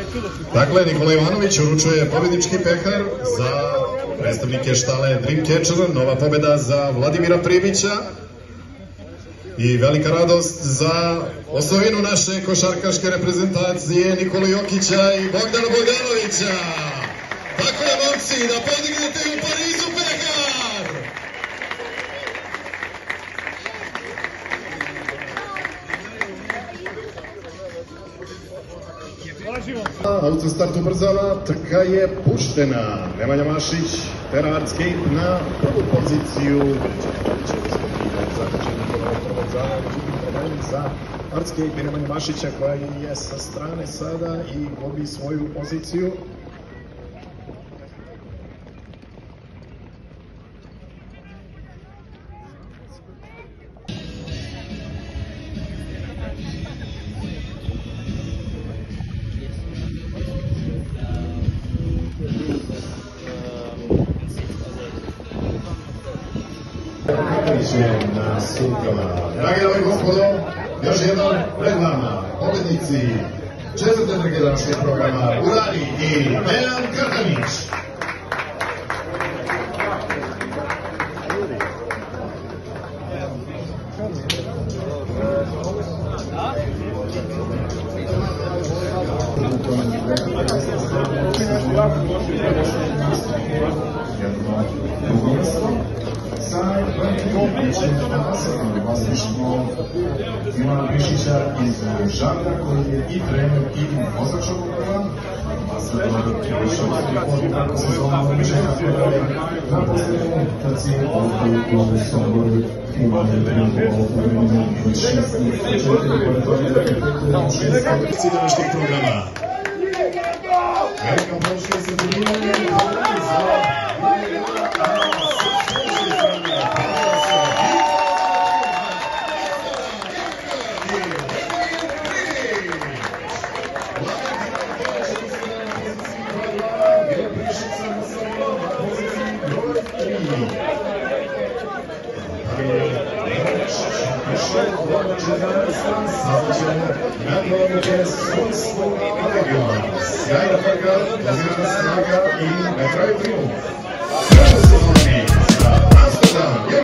Dakle, Nikola Ivanović uručuje pobednički pehar za predstavnike štale Dreamcatcher, nova pobeda za Vladimira Primića i velika radost za osvojinu naše košarkaške reprezentacije Nikolu Jokića i Bogdana Bogdanovića. Tako je, momci, da podignete u Parizu pehar! Autostart ubrzava, trka je puštena. Nemanja Mašić tera Artscape na prvu poziciju. Za Artscape i Nemanja Mašića koja je sa strane sada i gubi svoju poziciju. Na sukama. Dragi dame i gospodo, još jednom pred vama pobednici četvrte trke današnjeg programa Urani i Dejan Krtanić. Vlasništvo Ivana Mišića iz Žagra, koji je i trener i vozač ovog programa. Kako se zove na posljednju trci ovdje u Somboru imali cilj današnjeg programa. Velika počne se tribunanje sjajna trka, dozirana snaga i na kraju triumf.